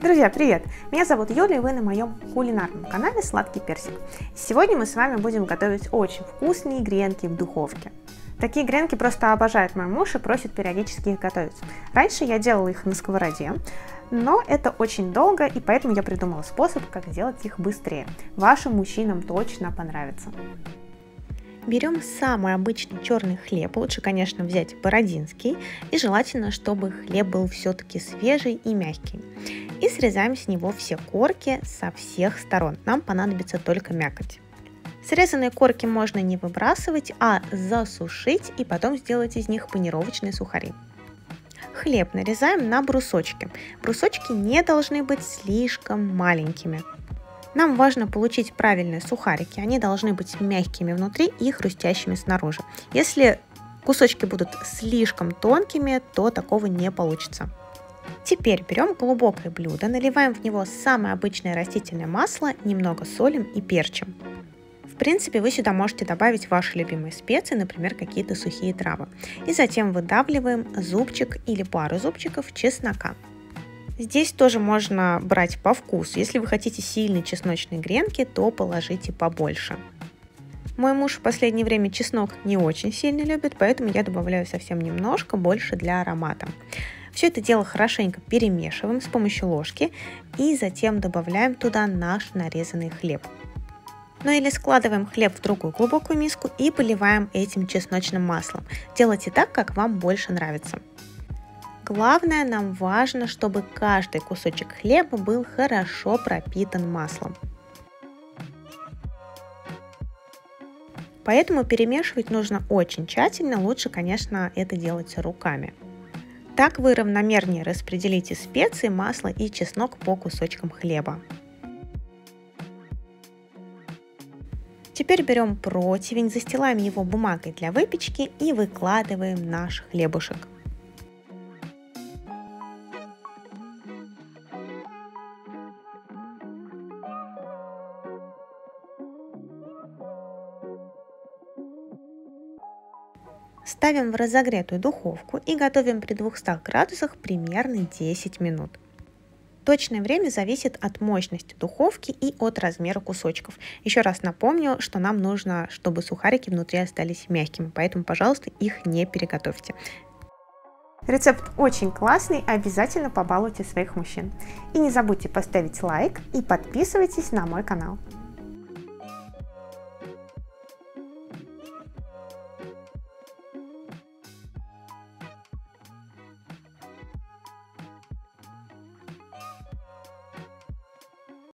Друзья, привет! Меня зовут Юля, и вы на моем кулинарном канале Сладкий Персик. Сегодня мы с вами будем готовить очень вкусные гренки в духовке. Такие гренки просто обожает мой муж и просит периодически их готовить. Раньше я делала их на сковороде, но это очень долго, и поэтому я придумала способ, как сделать их быстрее. Вашим мужчинам точно понравится. Берем самый обычный черный хлеб, лучше, конечно, взять бородинский, и желательно, чтобы хлеб был все-таки свежий и мягкий. И срезаем с него все корки со всех сторон, нам понадобится только мякоть. Срезанные корки можно не выбрасывать, а засушить и потом сделать из них панировочные сухари. Хлеб нарезаем на брусочки. Брусочки не должны быть слишком маленькими. Нам важно получить правильные сухарики, они должны быть мягкими внутри и хрустящими снаружи. Если кусочки будут слишком тонкими, то такого не получится. Теперь берем глубокое блюдо, наливаем в него самое обычное растительное масло, немного солим и перчим. В принципе, вы сюда можете добавить ваши любимые специи, например, какие-то сухие травы. И затем выдавливаем зубчик или пару зубчиков чеснока. Здесь тоже можно брать по вкусу. Если вы хотите сильные чесночные гренки, то положите побольше. Мой муж в последнее время чеснок не очень сильно любит, поэтому я добавляю совсем немножко, больше для аромата. Все это дело хорошенько перемешиваем с помощью ложки и затем добавляем туда наш нарезанный хлеб. Ну или складываем хлеб в другую глубокую миску и поливаем этим чесночным маслом. Делайте так, как вам больше нравится. Главное, нам важно, чтобы каждый кусочек хлеба был хорошо пропитан маслом. Поэтому перемешивать нужно очень тщательно, лучше, конечно, это делать руками. Так вы равномернее распределите специи, масло и чеснок по кусочкам хлеба. Теперь берем противень, застилаем его бумагой для выпечки и выкладываем наш хлебушек. Ставим в разогретую духовку и готовим при 200 градусах примерно 10 минут. Точное время зависит от мощности духовки и от размера кусочков. Еще раз напомню, что нам нужно, чтобы сухарики внутри остались мягкими, поэтому, пожалуйста, их не переготовьте. Рецепт очень классный, обязательно побалуйте своих мужчин. И не забудьте поставить лайк и подписывайтесь на мой канал.